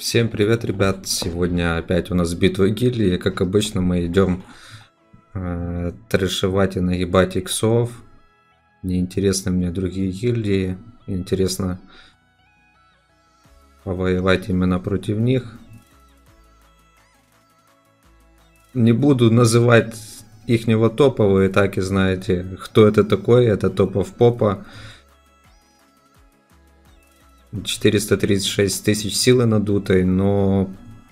Всем привет, ребят! Сегодня опять у нас битва гильдии. Как обычно, мы идем трэшевать и нагибать иксов. Неинтересны мне другие гильдии. Интересно повоевать именно против них. Не буду называть ихнего топа, вы и так и знаете, кто это такой. Это топов попа. 436 тысяч силы надутой, но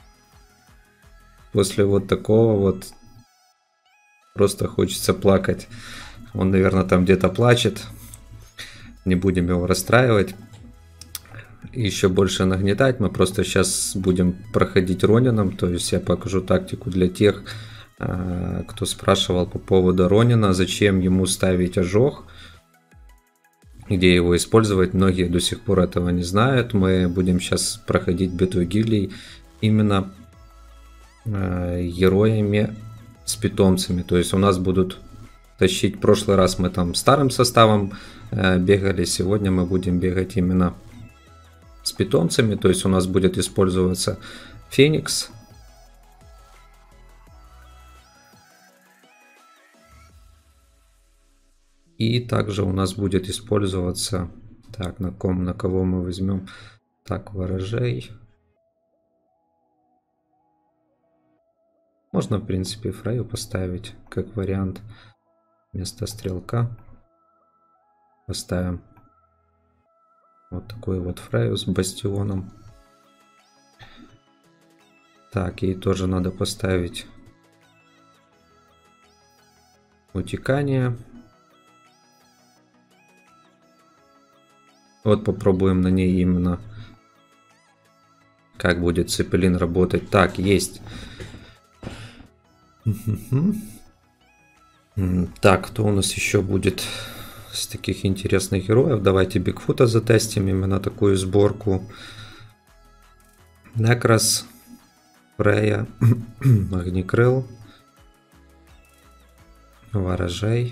после вот такого вот просто хочется плакать. Он, наверное, там где-то плачет. Не будем его расстраивать. Еще больше нагнетать. Мы просто сейчас будем проходить Ронином. То есть я покажу тактику для тех, кто спрашивал по поводу Ронина. Зачем ему ставить ожог? Где его использовать? Многие до сих пор этого не знают. Мы будем сейчас проходить битву гильдий именно героями с питомцами. То есть у нас будут тащить. В прошлый раз мы там старым составом бегали. Сегодня мы будем бегать именно с питомцами. То есть у нас будет использоваться Феникс. И также у нас будет использоваться... Так, на кого мы возьмем? Так, ворожей. Можно, в принципе, Фрейю поставить как вариант. Вместо стрелка поставим вот такой вот Фрейю с бастионом. Так, ей тоже надо поставить утекание. Вот попробуем на ней именно, как будет Цепелин работать. Так, есть. Так, кто у нас еще будет с таких интересных героев? Давайте Бигфута затестим, именно такую сборку. Некрас, Фрея, Огнекрыл, Ворожей.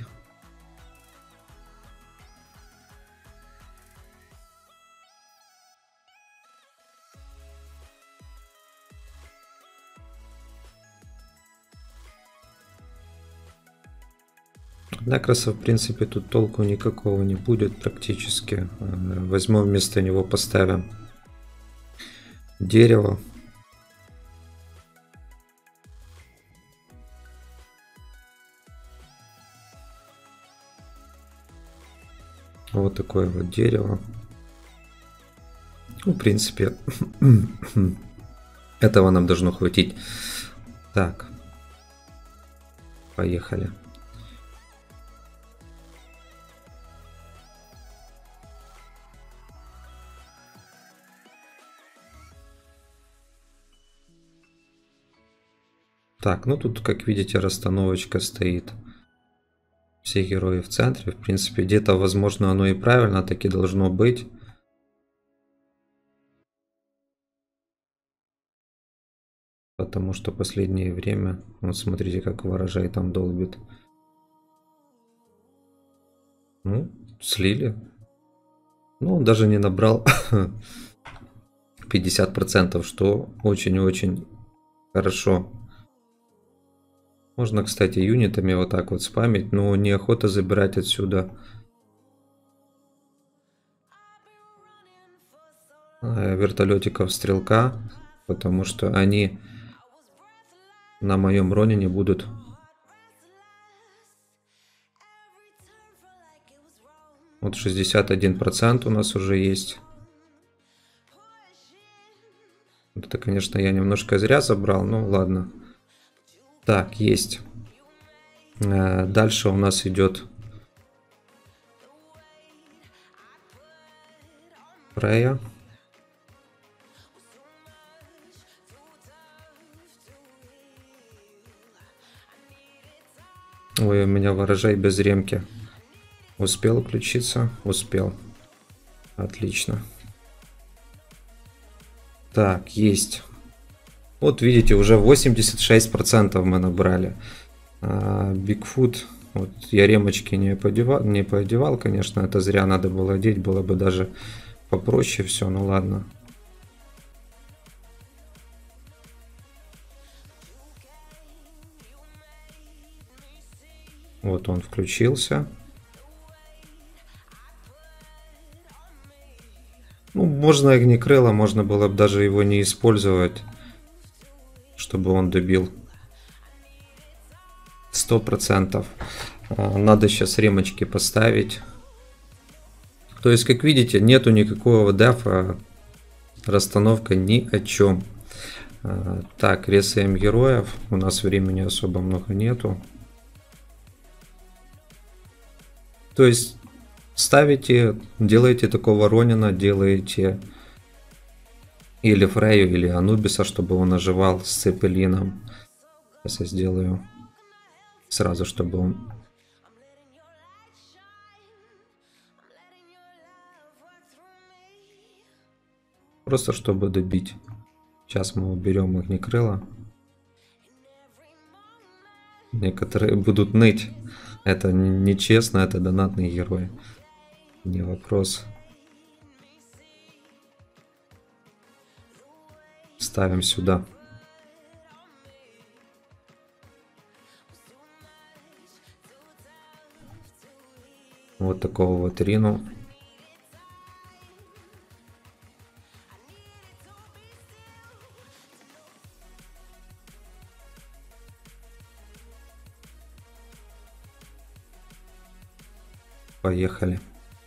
Некраса, в принципе, тут толку никакого не будет практически. Возьмем вместо него, поставим дерево. Вот такое вот дерево. Ну, в принципе, этого нам должно хватить. Так, поехали. Так, ну тут, как видите, расстановочка стоит. Все герои в центре. В принципе, где-то, возможно, оно и правильно таки должно быть. Потому что последнее время... Вот смотрите, как Ворожей там долбит. Ну, слили. Ну, он даже не набрал 50%, что очень-очень хорошо. Можно, кстати, юнитами вот так вот спамить, но неохота забирать отсюда вертолетиков стрелка, потому что они на моем Ронине будут вот 61% у нас уже есть. Это, конечно, я немножко зря забрал, но ладно. Так, есть. Дальше у нас идет Фрея. Ой, у меня Ворожей без ремки. Успел включиться? Успел. Отлично. Так, есть. Вот видите, уже 86% мы набрали. Бигфут. Вот я ремочки не поодевал, конечно. Это зря надо было одеть. Было бы даже попроще все. Ну ладно. Вот он включился. Ну, можно огнекрыло, можно было бы даже его не использовать, чтобы он добил. 100%. Надо сейчас ремочки поставить. То есть, как видите, нету никакого дефа. Расстановка ни о чем. Так, ресаем героев. У нас времени особо много нету. То есть, ставите, делаете такого Ронина, делаете или Фрею, или Анубиса, чтобы он оживал с Цепелином. Сейчас я сделаю сразу, чтобы он... Просто чтобы добить. Сейчас мы уберем огнекрыло. Некоторые будут ныть. Это нечестно, это донатный герой. Не вопрос. Ставим сюда. Вот такого вот Рину. Поехали.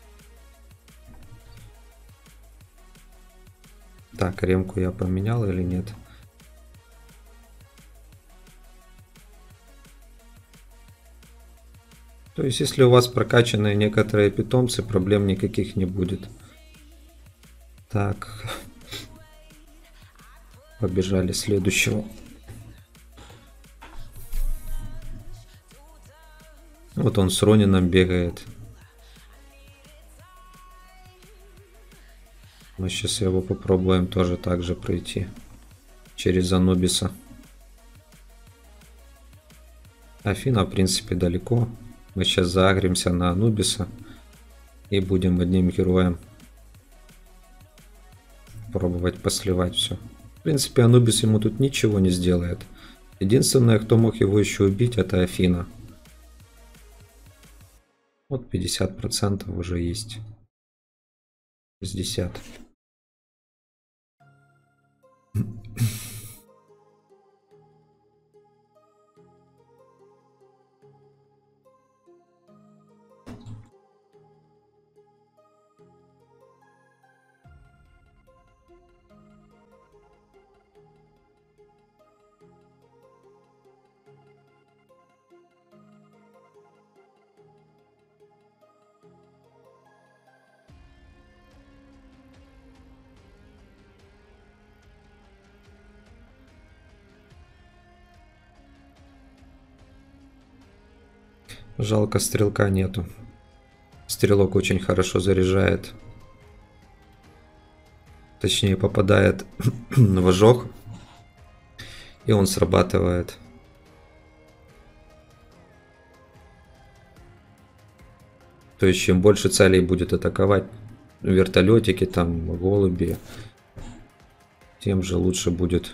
Так, ремку я поменял или нет? То есть, если у вас прокачанные некоторые питомцы, проблем никаких не будет. Так. Побежали следующего. Вот он с Ронином бегает. Мы сейчас его попробуем тоже так же пройти. Через Анубиса. Афина, в принципе, далеко. Мы сейчас заагримся на Анубиса. И будем одним героем пробовать посливать все. В принципе, Анубис ему тут ничего не сделает. Единственное, кто мог его еще убить, это Афина. Вот 50% уже есть. 60. Жалко, стрелка нету. Стрелок очень хорошо заряжает. Точнее, попадает в ожог. И он срабатывает. То есть, чем больше целей будет атаковать вертолетики, там, голуби, тем же лучше будет.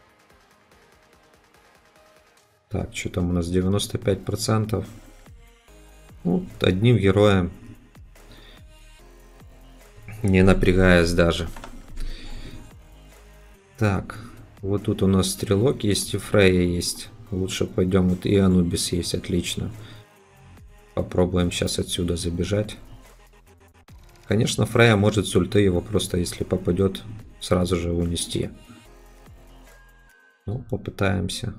Так, что там у нас 95%. Ну, одним героем, не напрягаясь даже. Так, вот тут у нас стрелок есть и Фрея есть. Лучше пойдем, вот и Анубис есть, отлично. Попробуем сейчас отсюда забежать. Конечно, Фрея может с ульты его просто, если попадет, сразу же унести. Ну, попытаемся.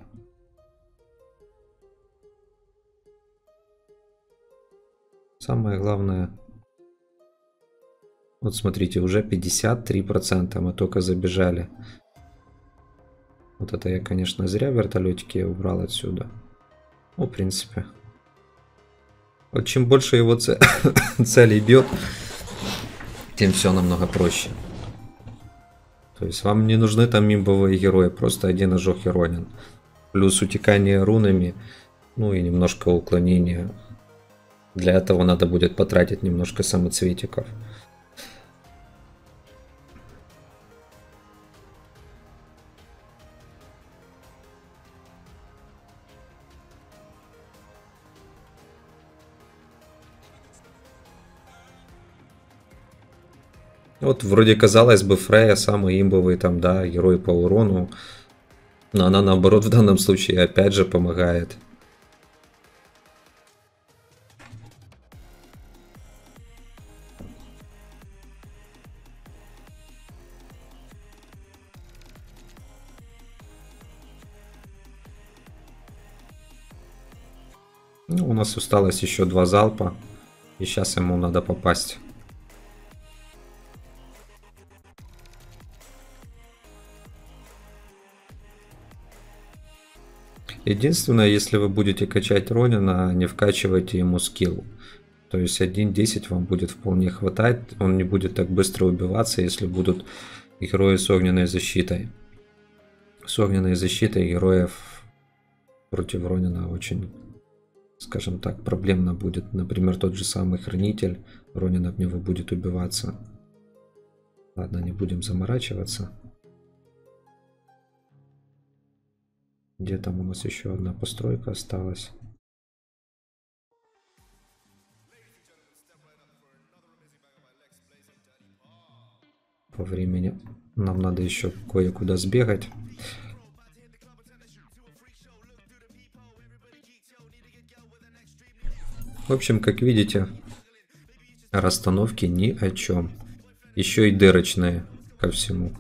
Самое главное... Вот смотрите, уже 53%, мы только забежали. Вот это я, конечно, зря вертолетики убрал отсюда. Ну, в принципе. Вот чем больше его целей бьет, тем все намного проще. То есть вам не нужны там имбовые герои, просто один ожог и Ронин. Плюс утекание рунами, ну и немножко уклонения. Для этого надо будет потратить немножко самоцветиков. Вот вроде казалось бы, Фрея самый имбовый там, да, герой по урону. Но она наоборот в данном случае опять же помогает. Ну, у нас осталось еще 2 залпа. И сейчас ему надо попасть. Единственное, если вы будете качать Ронина, не вкачивайте ему скилл. То есть 1.10 вам будет вполне хватать. Он не будет так быстро убиваться, если будут герои с огненной защитой. С огненной защитой героев против Ронина очень, скажем так, проблемно будет. Например, тот же самый Хранитель. Ронин об него будет убиваться. Ладно, не будем заморачиваться. Где там у нас еще одна постройка осталась? По времени нам надо еще кое-куда сбегать. В общем, как видите, расстановки ни о чем. Еще и дырочные ко всему.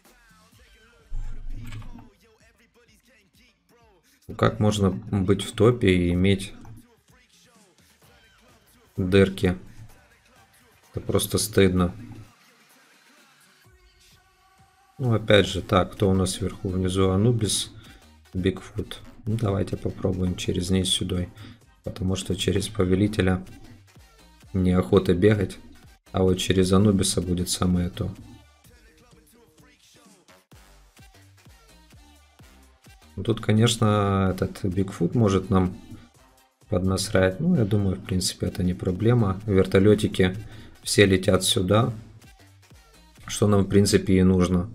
Как можно быть в топе и иметь дырки? Это просто стыдно. Ну, опять же, так, кто у нас вверху? Внизу Анубис, Бигфут. Ну, давайте попробуем через низ сюда. Потому что через Повелителя неохота бегать. А вот через Анубиса будет самое то. Тут, конечно, этот Бигфут может нам поднасрать. Ну, я думаю, в принципе, это не проблема. Вертолетики все летят сюда. Что нам, в принципе, и нужно.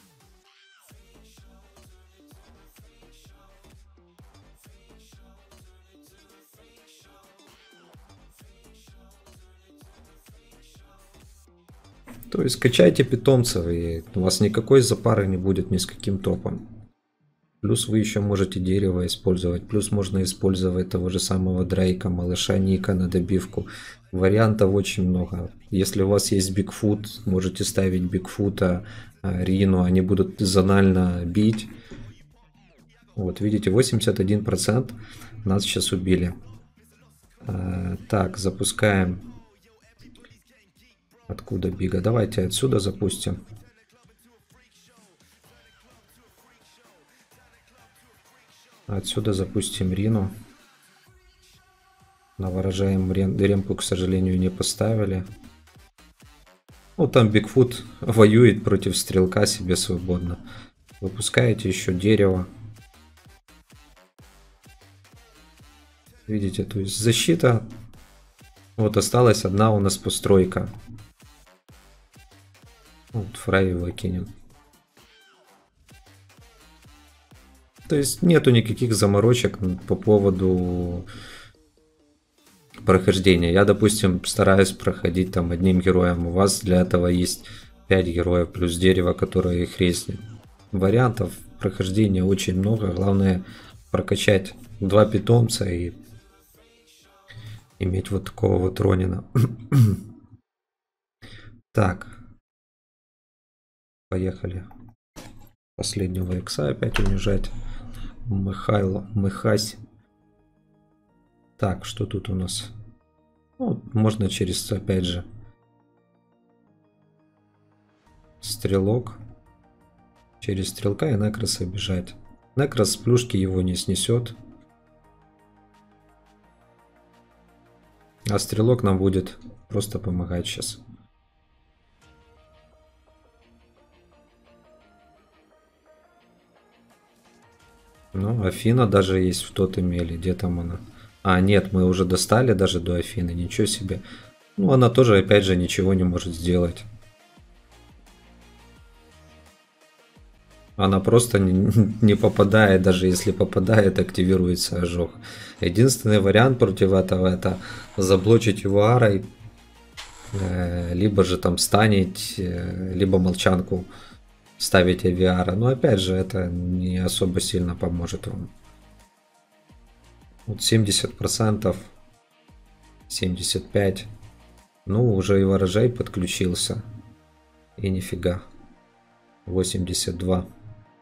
То есть качайте питомцев, и у вас никакой запары не будет ни с каким топом. Плюс вы еще можете дерево использовать. Плюс можно использовать того же самого Дрейка, малыша Ника на добивку. Вариантов очень много. Если у вас есть Бигфут, можете ставить Бигфута, Рину. Они будут зонально бить. Вот видите, 81% нас сейчас убили. Так, запускаем. Откуда Бига? Давайте отсюда запустим. Отсюда запустим Рину. Наворожаем ремку, к сожалению, не поставили. Ну, там Бигфут воюет против стрелка себе свободно. Выпускаете еще дерево. Видите, то есть защита. Вот осталась одна у нас постройка. Вот Фрей выкинем. То есть нету никаких заморочек по поводу прохождения. Я, допустим, стараюсь проходить там одним героем. У вас для этого есть 5 героев плюс дерево, которое их резнет. Вариантов прохождения очень много. Главное прокачать 2 питомца и иметь вот такого вот Ронина. Так. Поехали. Последнего икса опять унижать. Михась. Так, что тут у нас? Ну, можно через, опять же, стрелок. Через стрелка и Некроса бежать. Некрос с плюшки его не снесет. А стрелок нам будет просто помогать сейчас. Ну, Афина даже есть в тот имели. Где там она? А, нет, мы уже достали даже до Афины. Ничего себе. Ну, она тоже, опять же, ничего не может сделать. Она просто не попадает. Даже если попадает, активируется ожог. Единственный вариант против этого — это заблочить его арой. либо же там станить, либо молчанку ставить AVR. Но опять же, это не особо сильно поможет вам. Вот 70%, 75%. Ну, уже и ворожей подключился. И нифига. 82.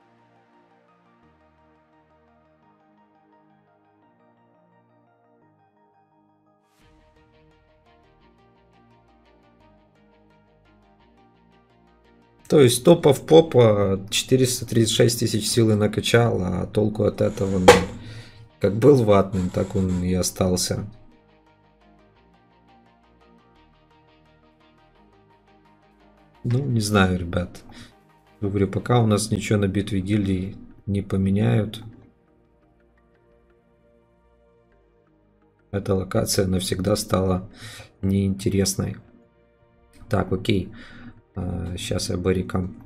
То есть топов попа 436 тысяч силы накачал, а толку от этого, ну, как был ватным, так он и остался. Ну, не знаю, ребят. Говорю, пока у нас ничего на битве гильдий не поменяют, эта локация навсегда стала неинтересной. Так, окей. Сейчас я барикам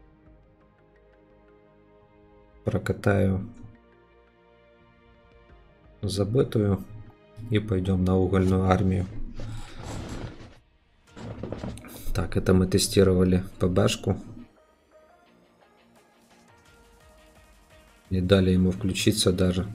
прокатаю забытую и пойдем на угольную армию. Так, это мы тестировали ПБшку. Не дали ему включиться даже.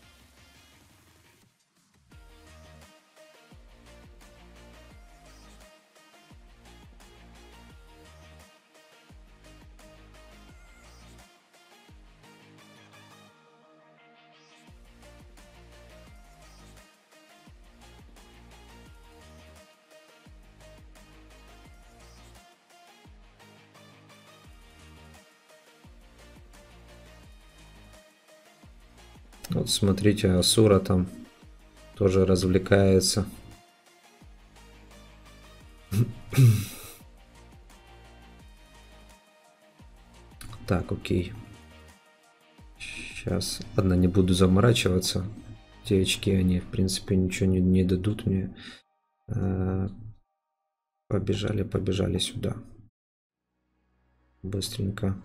Вот смотрите, Асура там тоже развлекается. Так, окей. Сейчас, ладно, не буду заморачиваться. Те очки, они, в принципе, ничего не дадут мне. Побежали сюда. Быстренько.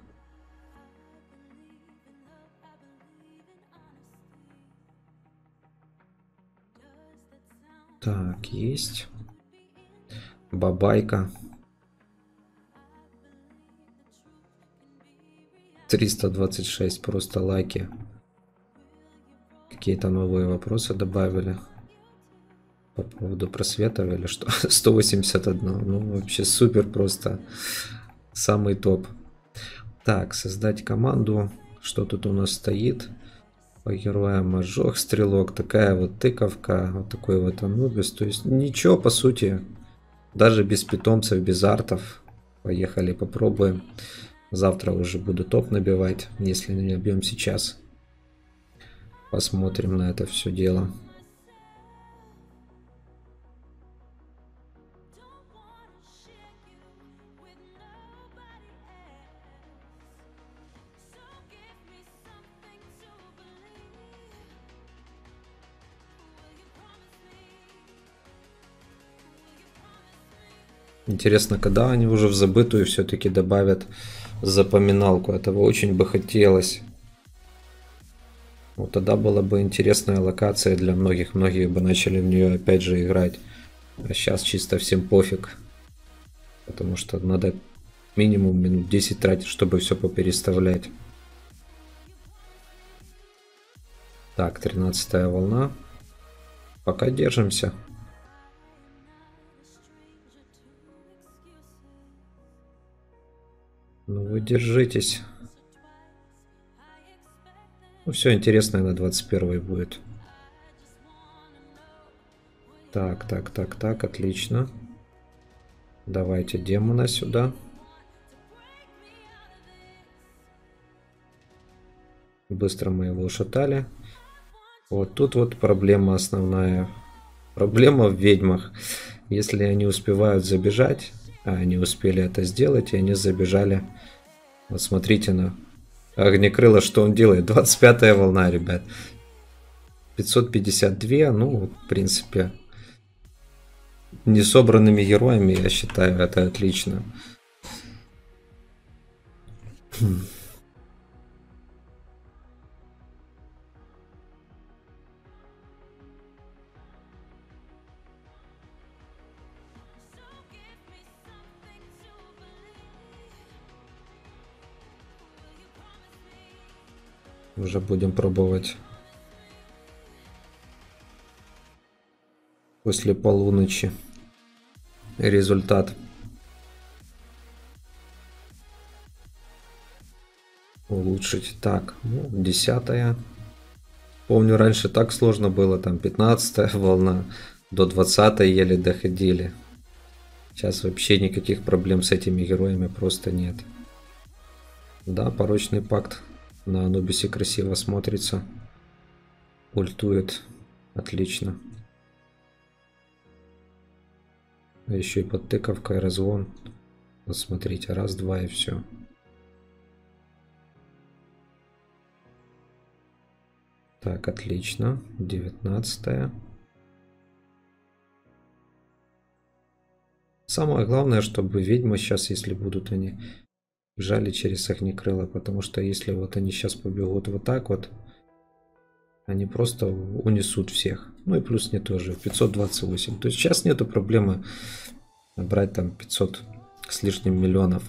Так, есть. Бабайка. 326 просто лайки. Какие-то новые вопросы добавили. По поводу просветов или что? 181. Ну, вообще супер просто. Самый топ. Так, создать команду. Что тут у нас стоит? По героям ожог, стрелок. Такая вот тыковка. Вот такой вот анубис. То есть ничего по сути. Даже без питомцев, без артов. Поехали, попробуем. Завтра уже буду топ набивать, если не набьем сейчас. Посмотрим на это все дело. Интересно, когда они уже в забытую все-таки добавят запоминалку. Этого очень бы хотелось. Вот тогда была бы интересная локация для многих. Многие бы начали в нее опять же играть. А сейчас чисто всем пофиг. Потому что надо минимум минут 10 тратить, чтобы все попереставлять. Так, 13-я волна. Пока держимся. Ну вы держитесь. Ну все интересное на 21 будет. Так, отлично. Давайте демона сюда. Быстро мы его ушатали. Вот тут вот проблема основная. Проблема в ведьмах. Если они успевают забежать, а они успели это сделать, и они забежали. Вот смотрите на огнекрыло, что он делает. 25-я волна, ребят. 552, ну, в принципе, не собранными героями, я считаю, это отлично. Уже будем пробовать после полуночи результат. Улучшить. Так, ну, 10-я. Помню, раньше так сложно было, там 15-я волна, до 20-й еле доходили. Сейчас вообще никаких проблем с этими героями просто нет. Да, порочный пакт на Анубисе красиво смотрится. Ультует. Отлично. А еще и подтыковка, и разгон. Вот смотрите, раз, два и все. Так, отлично. 19-я. Самое главное, чтобы ведьмы сейчас, если будут они, бежали через огнекрыло, потому что если вот они сейчас побегут вот так вот, они просто унесут всех. Ну и плюс не тоже, 528. То есть сейчас нету проблемы набрать там 500 с лишним миллионов.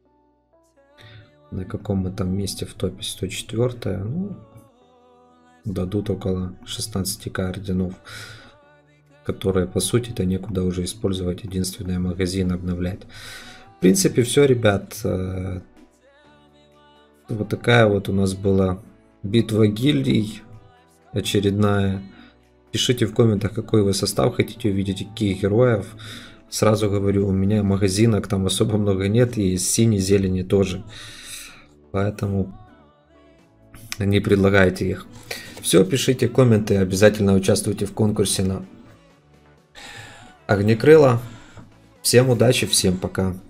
На каком мы там месте в топе? 104-я. Ну, дадут около 16к орденов, которые по сути то некуда уже использовать, единственный магазин обновлять. В принципе все, ребят. Вот такая вот у нас была битва гильдий очередная. Пишите в комментах, какой вы состав хотите увидеть, каких героев. Сразу говорю, у меня магазинок там особо много нет, и синей зелени тоже. Поэтому не предлагайте их. Все, пишите комменты, обязательно участвуйте в конкурсе на огнекрыло. Всем удачи, всем пока.